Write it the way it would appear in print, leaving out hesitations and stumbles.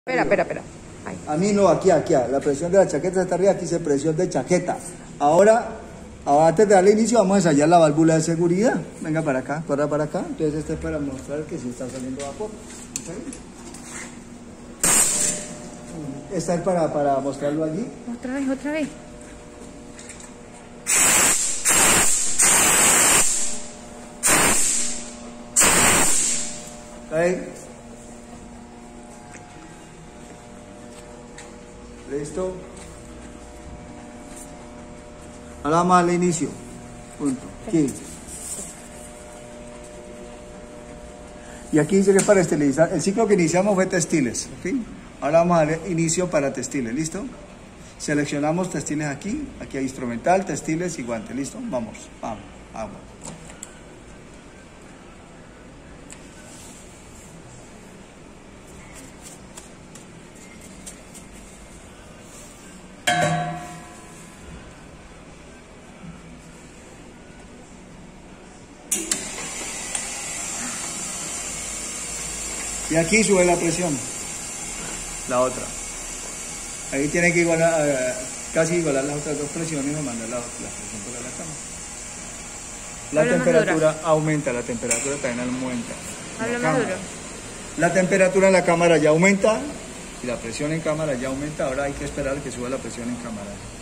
Espera. Ahí. A mí no, aquí. La presión de la chaqueta está arriba, aquí dice presión de chaqueta. Ahora, antes de darle inicio, vamos a ensayar la válvula de seguridad. Venga para acá, corra para acá. Entonces este es para mostrar que sí está saliendo vapor. ¿Okay? Esta es para mostrarlo allí. Otra vez. Ahí. Listo. Ahora vamos a darle inicio. Punto. Aquí. Y aquí dice que es para esterilizar. El ciclo que iniciamos fue textiles. ¿Okay? Ahora vamos a darle inicio para textiles. ¿Listo? Seleccionamos textiles aquí. Aquí hay instrumental, textiles y guantes. ¿Listo? Vamos. Y aquí sube la presión, la otra. Ahí tiene que igualar, casi igualar las otras dos presiones y mandar la presión por la cama. La temperatura aumenta, la temperatura también aumenta. Habla más duro. La temperatura en la cámara ya aumenta y la presión en cámara ya aumenta. Ahora hay que esperar que suba la presión en cámara.